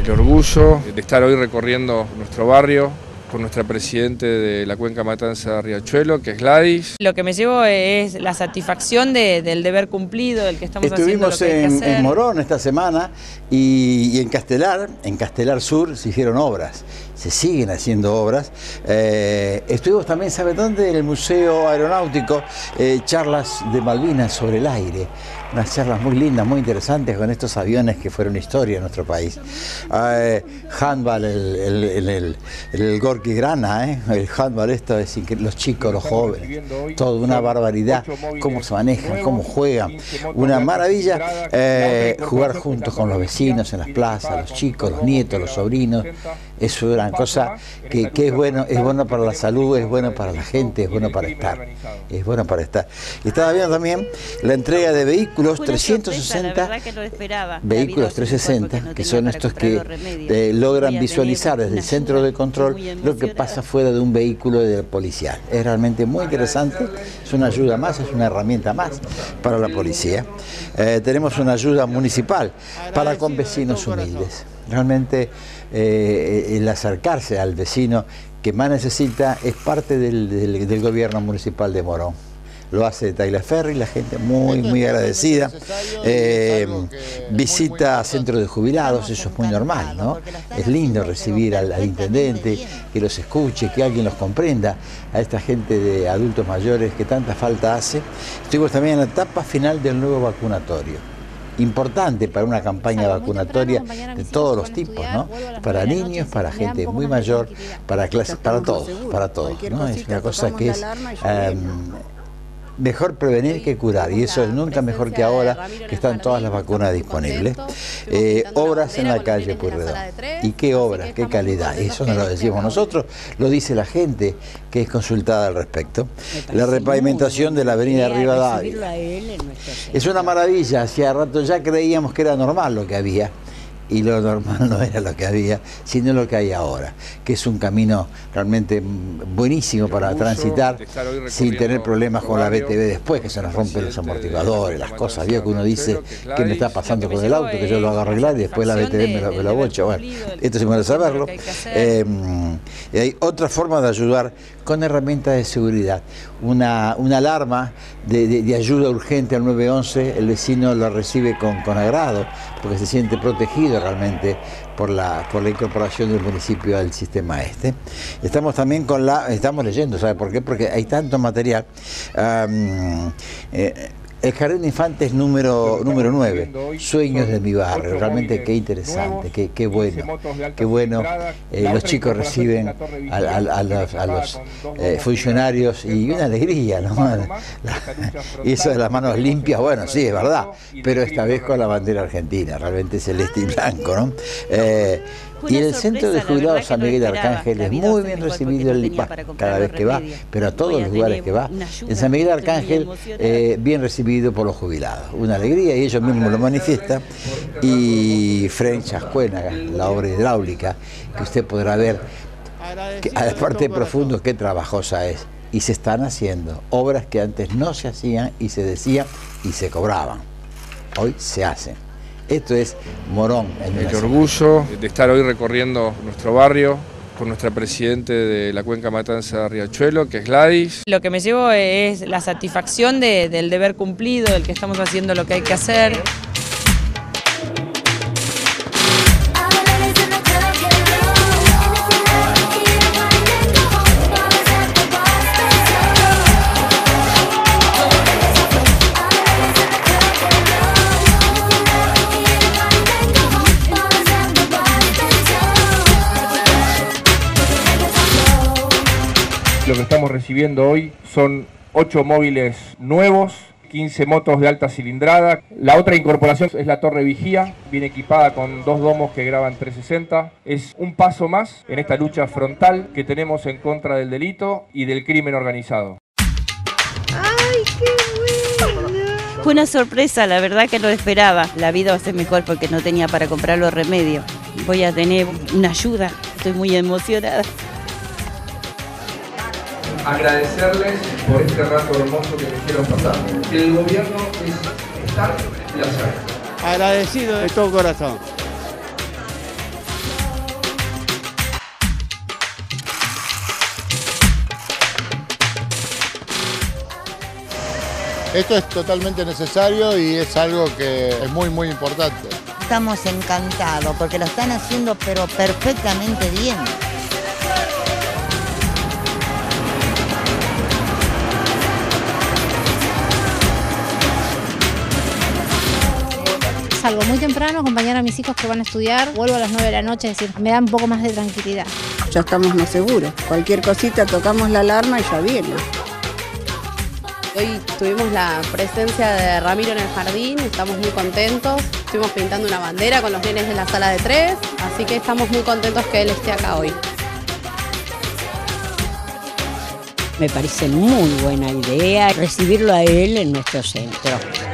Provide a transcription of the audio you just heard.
el orgullo de estar hoy recorriendo nuestro barrio con nuestra presidente de la Cuenca Matanza Riachuelo, que es Gladys. Lo que me llevo es la satisfacción del deber cumplido, del que estamos haciendo lo que hay que hacer. Estuvimos en Morón esta semana y en Castelar Sur se hicieron obras, se siguen haciendo obras. Estuvimos también, ¿sabe dónde? En el Museo Aeronáutico, charlas de Malvinas sobre el aire. Unas charlas muy lindas, muy interesantes con estos aviones que fueron historia en nuestro país. Handball, el Gorki Grana, el handball, esto es increíble. Los chicos, los jóvenes, todo una barbaridad, cómo se manejan, cómo juegan, una maravilla. Jugar juntos con los vecinos en las plazas, los chicos, los nietos, los sobrinos, es una cosa que es bueno para la salud, es bueno para la gente, es bueno para estar, es bueno para estar. Y estaba viendo también la entrega de vehículos 360, vehículos 360, que son estos que logran visualizar desde el centro de control lo que pasa fuera de un vehículo policial. Es realmente muy interesante, es una ayuda más, es una herramienta más para la policía. Tenemos una ayuda municipal para con vecinos humildes. Realmente el acercarse al vecino que más necesita es parte del gobierno municipal de Morón. Lo hace Tailaferri, la gente muy agradecida. Visita a centros de jubilados, eso es muy normal, ¿no? Es lindo recibir al intendente, que los escuche, que alguien los comprenda, a esta gente de adultos mayores que tanta falta hace. Estuvimos también en la etapa final del nuevo vacunatorio. Importante para una campaña vacunatoria de todos los tipos, ¿no? Para niños, para gente muy mayor, para clases, para todos, ¿no? Es una cosa que es mejor prevenir que curar, y eso es nunca mejor que ahora que están todas las vacunas disponibles. Obras en la calle Pueyrredón. ¿Y qué obras? ¿Qué calidad? Eso no lo decimos nosotros, lo dice la gente que es consultada al respecto. La repavimentación de la avenida Rivadavia. Es una maravilla, hacía rato ya creíamos que era normal lo que había. Y lo normal no era lo que había, sino lo que hay ahora, que es un camino realmente buenísimo para transitar sin tener problemas con la BTV después, que se nos rompen los amortiguadores, las cosas. Vio que uno dice, ¿qué me está pasando con el auto? Que yo lo hago arreglar y después la BTV me lo bocha. Bueno, esto es bueno saberlo. Hay otra forma de ayudar con herramientas de seguridad. Una alarma de ayuda urgente al 911, el vecino lo recibe con agrado, porque se siente protegido realmente por la incorporación del municipio al sistema este. Estamos también estamos leyendo, ¿sabe por qué? Porque hay tanto material. El Jardín de Infantes número 9, Sueños de mi barrio, realmente qué interesante, qué bueno, los chicos reciben a los funcionarios y una alegría, ¿no? Y eso de las manos limpias, bueno, sí, es verdad, pero esta vez con la bandera argentina, realmente celeste y blanco, ¿no? Y el centro de jubilados San Miguel de Arcángel es muy bien recibido cada vez que va, pero a todos los lugares que va. En San Miguel de Arcángel, bien recibido por los jubilados. Una alegría, y ellos mismos lo manifiestan. Y French Ascuénaga, la obra hidráulica, que usted podrá ver, que, aparte de profundo, qué trabajosa es. Y se están haciendo obras que antes no se hacían y se decían y se cobraban. Hoy se hacen. Esto es Morón. El orgullo de estar hoy recorriendo nuestro barrio con nuestra presidente de la Cuenca Matanza Riachuelo, que es Gladys. Lo que me llevo es la satisfacción del deber cumplido, del que estamos haciendo lo que hay que hacer. Lo que estamos recibiendo hoy son 8 móviles nuevos, 15 motos de alta cilindrada. La otra incorporación es la torre vigía, viene equipada con 2 domos que graban 360. Es un paso más en esta lucha frontal que tenemos en contra del delito y del crimen organizado. ¡Ay, qué bueno! Fue una sorpresa, la verdad que lo esperaba. La vida va a ser mejor porque no tenía para comprar los remedios. Voy a tener una ayuda, estoy muy emocionada. Agradecerles por este rato hermoso que me hicieron pasar. El gobierno es estar y hacer. Agradecido de todo corazón. Esto es totalmente necesario y es algo que es muy importante. Estamos encantados porque lo están haciendo pero perfectamente bien. Salgo muy temprano a acompañar a mis hijos que van a estudiar, vuelvo a las 9 de la noche, es decir, me da un poco más de tranquilidad. Ya estamos más seguros, cualquier cosita tocamos la alarma y ya viene. Hoy tuvimos la presencia de Ramiro en el jardín, estamos muy contentos, estuvimos pintando una bandera con los nenes de la sala de 3, así que estamos muy contentos que él esté acá hoy. Me parece muy buena idea recibirlo a él en nuestro centro.